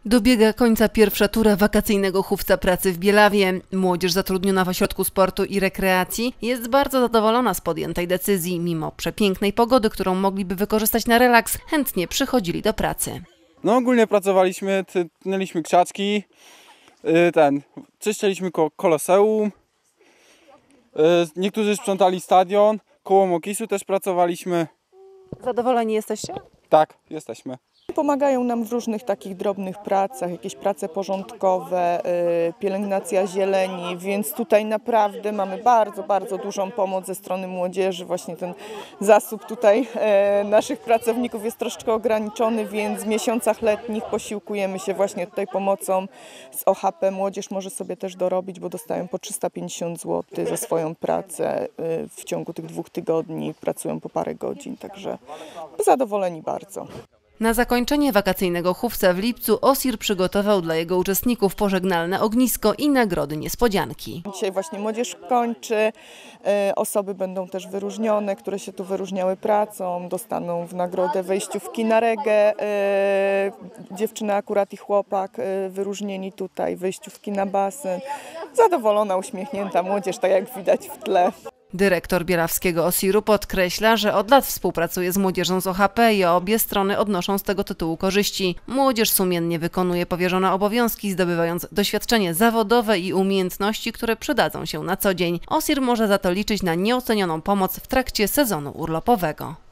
Dobiega końca pierwsza tura wakacyjnego chówca pracy w Bielawie. Młodzież zatrudniona w Ośrodku Sportu i Rekreacji jest bardzo zadowolona z podjętej decyzji. Mimo przepięknej pogody, którą mogliby wykorzystać na relaks, chętnie przychodzili do pracy. No ogólnie pracowaliśmy, tnęliśmy krzaczki, czyściliśmy koloseum, niektórzy sprzątali stadion, koło Mokisu też pracowaliśmy. Zadowoleni jesteście? Tak, jesteśmy. Pomagają nam w różnych takich drobnych pracach, jakieś prace porządkowe, pielęgnacja zieleni, więc tutaj naprawdę mamy bardzo dużą pomoc ze strony młodzieży. Właśnie ten zasób tutaj naszych pracowników jest troszeczkę ograniczony, więc w miesiącach letnich posiłkujemy się właśnie tutaj pomocą z OHP. Młodzież może sobie też dorobić, bo dostają po 350 zł za swoją pracę. W ciągu tych 2 tygodni pracują po parę godzin, także zadowoleni bardzo. Na zakończenie wakacyjnego chówca w lipcu OSIR przygotował dla jego uczestników pożegnalne ognisko i nagrody niespodzianki. Dzisiaj właśnie młodzież kończy, osoby będą też wyróżnione, które się tu wyróżniały pracą, dostaną w nagrodę wejściówki na reggae, dziewczyna akurat i chłopak wyróżnieni tutaj, wejściówki na basen. Zadowolona, uśmiechnięta młodzież, tak jak widać w tle. Dyrektor bielawskiego OSIR-u podkreśla, że od lat współpracuje z młodzieżą z OHP i obie strony odnoszą z tego tytułu korzyści. Młodzież sumiennie wykonuje powierzone obowiązki, zdobywając doświadczenie zawodowe i umiejętności, które przydadzą się na co dzień. OSIR może za to liczyć na nieocenioną pomoc w trakcie sezonu urlopowego.